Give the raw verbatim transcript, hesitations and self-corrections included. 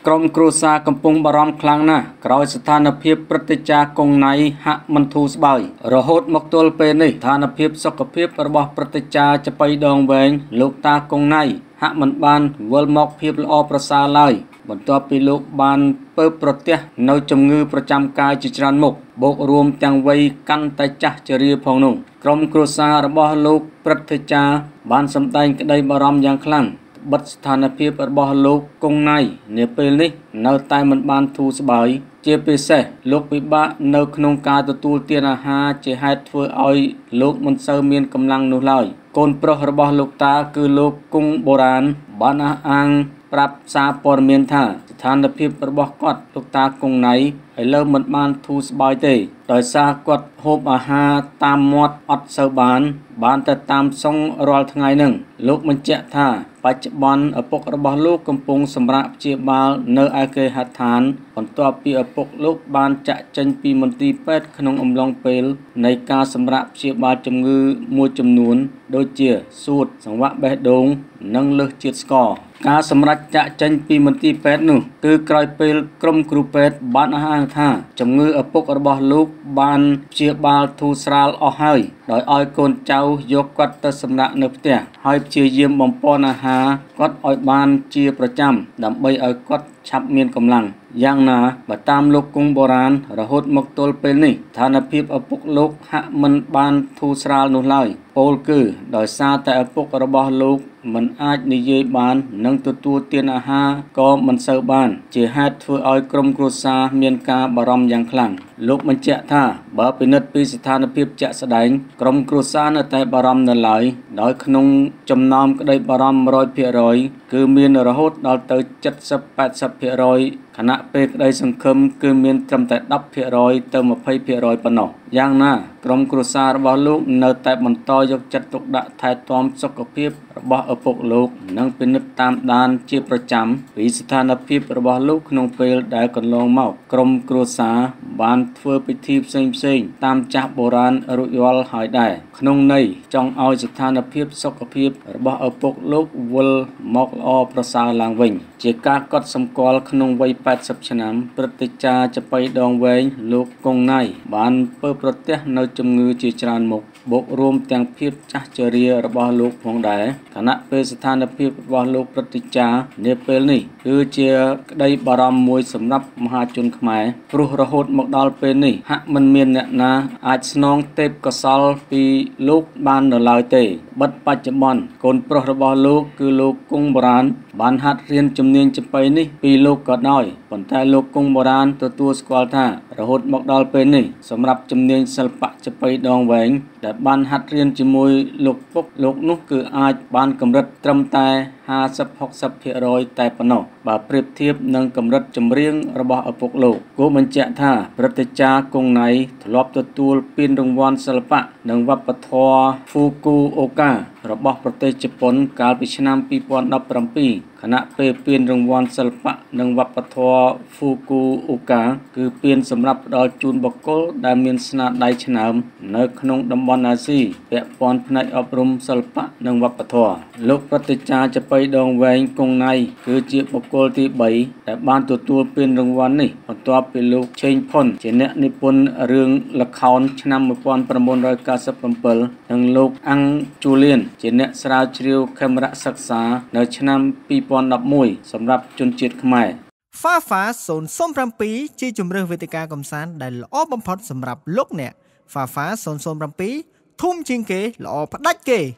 ក្រមគ្រួសារកំពុងបារម្ភខ្លាំងណាស់ក្រោយស្ថានភាពព្រឹត្តិការណ៍កុងណៃហាក់មិនធូរស្បើយរហូតមកទល់ពេលនេះស្ថានភាពសុខភាពរបស់ព្រឹត្តិការណ៍ចាប៉ីដងវែងលោកតាកុងណៃហាក់មិនបានវិលមកភាពល្អប្រសើរឡើយបន្ទាប់ពីលោកបានពើប្រទះនៅជំងឺប្រចាំកាយជាច្រើនមុខបូករួមទាំងវ័យកាន់តែចាស់ជរាផងនោះក្រុមគ្រួសាររបស់លោកព្រឹទ្ធាចារ្យបានសម្ដែងក្តីបារម្ភយ៉ាងខ្លាំងបិទស្ថានភាពរបស់លោកកុងណៃនាពេលនេះនៅតែមិនបានធូរស្បើយជាពិសេសលោកពិបាកនៅក្នុងការទទួលទានអាហារជាហេតុធ្វើឲ្យលោកមិនសូវមានកម្លាំងនោះឡើយកូនប្រុសរបស់លោកតាគឺលោកគង់បូរ៉ានបានអះអាងប្រាប់សារព័ត៌មានថាស្ថានភាពរបស់គាត់លោកតាកុងណៃឥឡូវមិនបានធូរស្បើយទេដោយសារគាត់ហូបអាហារតាមមាត់អត់សូវបានបានតែតាមសុងរាល់ថ្ងៃនឹងលោកបញ្ជាក់ថាបច្ចុប្បន្នឪពុករបស់លោកកំពុងសម្រាកព្យាបាលនៅឯគេហដ្ឋានបន្ទាប់ពីឪពុកលោកបានចាក់ចេញពីមន្ទីរពេទ្យក្នុងអំឡុងពេលនៃការសម្រាកព្យាបាលជំងឺមួយចំនួនដូចជាសួតសង្វាក់បេះដូងនិងលើសជាតិស្ករការសម្រេចចាក់ចេញពីមន្ទីរពេទ្យនោះគឺក្រោយពេលក្រុមគ្រូពេទ្យបានអះអាងថាជំងឺឪពុករបស់លោកបានព្យាបាលធូរស្រាលអស់ហើយដោយឲ្យកូនចៅយកគាត់ទៅសម្រាកនៅផ្ទះហើយព្យាយាមបំពាន់អាហារគាត់ឲ្យបានជាប្រចាំដើម្បីឲ្យគាត់ឆាប់មានកម្លាំងយ៉ាងណាបើតាមលោកគង់បូរ៉ានរហូតមកទល់ពេលនេះស្ថានភាពឪពុកលោកហាក់មិនបានធូរស្រាលនោះឡើយពោលគឺដោយសារតែឪពុករបស់លោកមិនអាចនិយាយបាននិងទទួលទានអាហារក៏មិនសូវបានជាហេតុធ្វើឲ្យក្រុមគ្រួសារមានការបារម្ភយ៉ាងខ្លាំងលោកបញ្ជាក់ថាបើពិនិត្យពីស្ថានភាពជាក់ស្ដែងក្រុមគ្រួសារនៅតែបារម្ភនៅឡើយដោយក្នុងចំណោមក្តីបារម្ភ một trăm phần trăm គឺមានរហូតដល់ទៅ 七十 八十 ភាគរយ ខណៈពេលក្តីសង្ឃឹមគឺមានត្រឹមតែ ដប់ ភាគរយ ទៅ ยี่สิบ ភាគរយ ប៉ុណ្ណោះយ៉ាងណាក្រុមគ្រួសាររបស់លោកនៅតែបន្តយកចិត្តទុកដាក់ថែទាំសុខភាពរបស់ឪពុកលោកនិងពិនិត្យតាមដានជាប្រចាំពីស្ថានភាពរបស់លោកក្នុងពេលដែលកន្លងមកក្រុមគ្រួសារបានធ្វើពិធីផ្សេងផ្សេងតាមចាស់បុរាណរួចរាល់ហើយដែរក្នុងន័យចង់ឲ្យស្ថានភាពសុខភាពរបស់ឪពុកលោកវិលមកល្អប្រសើរឡើងវិញជាការកត់សម្គាល់ក្នុងវ័យ แปดสิบ ឆ្នាំព្រឹទ្ធាចារ្យចាប៉ីដងវែងលោកកុងណៃបានពើប្រទះនៅជំងឺជាច្រើនមុខបូករួមទាំងភាពចាស់ជរារបស់លោកផងដែរខណៈពេលស្ថានភាពរបស់លោកព្រឹទ្ធាចារ្យនាពេលនេះគឺជាក្តីបារម្ភមួយសម្រាប់មហាជនខ្មែរព្រោះរហូតមកដល់ពេលនេះហាក់មិនមានអ្នកណាអាចស្នងទេពកោសល្យពីលោកបាននៅឡើយទេបិទបច្ចុប្បន្នកូនប្រុសរបស់លោកគឺលោកគង់បូរ៉ានបានហាត់រៀនជំនាញចាប៉ីនេះពីលោកក៏ដោយប៉ុន្តែលោកគង់បូរ៉ានទទួលស្គាល់ថារហូតមកដល់ពេលនេះសម្រាប់ជំនាញសិល្បៈចាប៉ីដងវែងដែលបានហាត់រៀនជាមួយលោកពុកលោកនោះគឺអាចបានកម្រិតត្រឹមតែ ห้าสิบ หกสิบ ភាគរយ តែប៉ុណ្ណោះបើប្រៀបធៀបនឹងកម្រិតចម្រៀងរបស់ឪពុកលោកគួរបញ្ជាក់ថាព្រឹទ្ធាចារ្យគង់ណៃធ្លាប់ទទួលពានរង្វាន់សិល្បៈនិងវប្បធម៌ Fukuoka របស់ប្រទេសជប៉ុនកាលពីឆ្នាំ ពីរពាន់ដប់ប្រាំពីរ ខណៈពេលពានរង្វាន់សិល្បៈនិងវប្បធម៌ Fukuoka គឺពានសម្រាប់ផ្ដល់ជូនបុគ្គលដែលមានស្នាដៃឆ្នើមនៅក្នុងតំបន់អាស៊ីពាក់ព័ន្ធផ្នែកអប់រំសិល្បៈនិងវប្បធម៌លោកព្រឹទ្ធាចារ្យចាប៉ីដងវែងគង់ណៃគឺជាបុគ្គលទី 3 ដែលបានទទួលពានរង្វាន់នេះបន្ទាប់ពីលោកឆេងផុនជាអ្នកនិពន្ធរឿងល្ខោនឆ្នាំ một nghìn chín trăm chín mươi bảy និងលោកអាំងជូលៀនជាអ្នកស្រាវជ្រាវខេមរៈសិក្សានៅឆ្នាំ ពីរពាន់ដប់មួយ សម្រាប់ជនជាតិខ្មែរ Fafa ศูนย์ ศูนย์ เจ็ด ជាជម្រើសវេទិកាកម្សាន្តដែលល្អបំផុតសម្រាប់លោកអ្នក Fafa ศูนย์ ศูนย์ เจ็ด ធំជាងគេល្អផ្ដាច់គេ